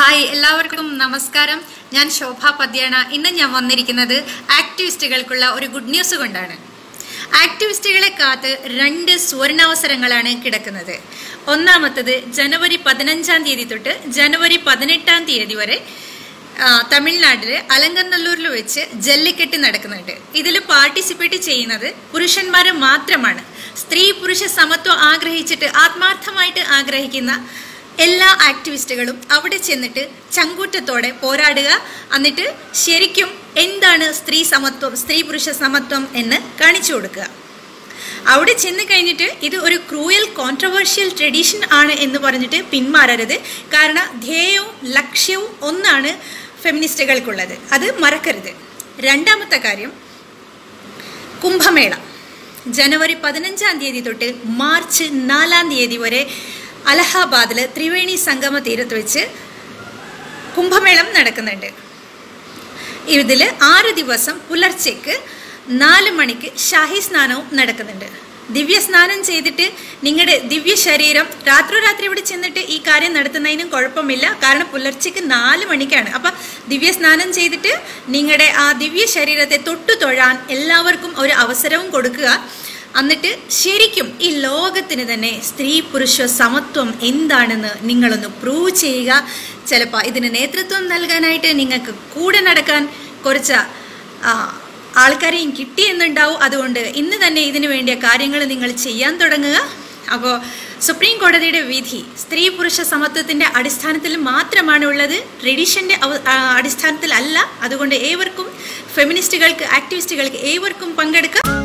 Hi എല്ലാവർക്കും നമസ്കാരം. ഞാൻ ശോഭ പദ്യാണ്. ഇന്ന് ഞാൻ വന്നിരിക്കുന്നത് ആക്ടിവിസ്റ്റുകൾക്കുള്ള ഒരു ഗുഡ് ന്യൂസ് കൊണ്ടാണ്. ആക്ടിവിസ്റ്റുകളെ കാത്ത് 2 സുവർണാവസരങ്ങളാണ് കിടക്കുന്നത്. ഒന്നാമത്തത് ജനുവരി 15 തൊട്ട് ജനുവരി 18 വരെ തമിഴ്നാട്ടില് അലങ്കനല്ലൂരിൽ വെച്ച് ജല്ലിക്കെട്ട് നടക്കുന്നുണ്ട്. ഇതിൽ പാർട്ടിസിപ്പേറ്റ് ചെയ്യുന്നത് പുരുഷന്മാർ മാത്രമാണ്. സ്ത്രീ പുരുഷ സമത്വം ആഗ്രഹിച്ചിട്ട് ആത്മാർത്ഥമായിട്ട് ആഗ്രഹിക്കുന്ന എല്ലാ ആക്ടിവിസ്റ്റുകളും അവിടെ ചെന്നിട്ട് ചങ്കൂറ്റത്തോടെ പോരാടുക. എന്നിട്ട് ശരിക്കും എന്താണ് സ്ത്രീ സമത്വം, സ്ത്രീ പുരുഷ സമത്വം എന്ന് കാണിച്ചു കൊടുക്കുക. അവിടെ ചെന്ന് കഴിഞ്ഞിട്ട് ഇത് ഒരു ക്രൂയൽ കോൺട്രവേഴ്ഷ്യൽ ട്രഡീഷൻ ആണ് എന്ന് പറഞ്ഞിട്ട് പിന്മാറരുത്. കാരണം ധ്യേയവും ലക്ഷ്യവും ഒന്നാണ് ഫെമിനിസ്റ്റുകൾക്കുള്ളത്, അത് മറക്കരുത്. രണ്ടാമത്തെ കാര്യം, കുംഭമേള ജനുവരി 15 തൊട്ട് മാർച്ച് 4 വരെ അലഹാബാദിൽ ത്രിവേണി സംഗമ തീരത്ത് വെച്ച് കുംഭമേളം നടക്കുന്നുണ്ട്. ഇതിൽ 6 ദിവസം പുലർച്ചയ്ക്ക് 4 മണിക്ക് ഷാഹി സ്നാനവും നടക്കുന്നുണ്ട്. ദിവ്യ സ്നാനം ചെയ്തിട്ട് നിങ്ങളുടെ ദിവ്യ ശരീരം രാത്രി ഇവിടെ ചെന്നിട്ട് ഈ കാര്യം നടത്തുന്നതിനും കുഴപ്പമില്ല. കാരണം പുലർച്ചയ്ക്ക് 4 മണിക്കാണ്. അപ്പം ദിവ്യ സ്നാനം ചെയ്തിട്ട് നിങ്ങളുടെ ആ ദിവ്യ ശരീരത്തെ തൊട്ടു തൊഴാൻ എല്ലാവർക്കും ഒരു അവസരവും കൊടുക്കുക. എന്നിട്ട് ശരിക്കും ഈ ലോകത്തിന് തന്നെ സ്ത്രീ പുരുഷ സമത്വം എന്താണെന്ന് നിങ്ങളൊന്ന് പ്രൂവ് ചെയ്യുക. ചിലപ്പോൾ ഇതിന് നേതൃത്വം നൽകാനായിട്ട് നിങ്ങൾക്ക് കൂടെ നടക്കാൻ കുറച്ച് ആൾക്കാരെയും കിട്ടിയെന്നുണ്ടാവും. അതുകൊണ്ട് ഇന്ന് തന്നെ ഇതിനു വേണ്ടിയ കാര്യങ്ങൾ നിങ്ങൾ ചെയ്യാൻ തുടങ്ങുക. അപ്പോൾ സുപ്രീം കോടതിയുടെ വിധി സ്ത്രീ പുരുഷ സമത്വത്തിൻ്റെ അടിസ്ഥാനത്തിൽ മാത്രമാണ് ഉള്ളത്, ട്രഡീഷൻ്റെ അടിസ്ഥാനത്തിൽ അല്ല. അതുകൊണ്ട് ഏവർക്കും, ഫെമിനിസ്റ്റുകൾക്ക്, ആക്ടിവിസ്റ്റുകൾക്ക് ഏവർക്കും പങ്കെടുക്കാം.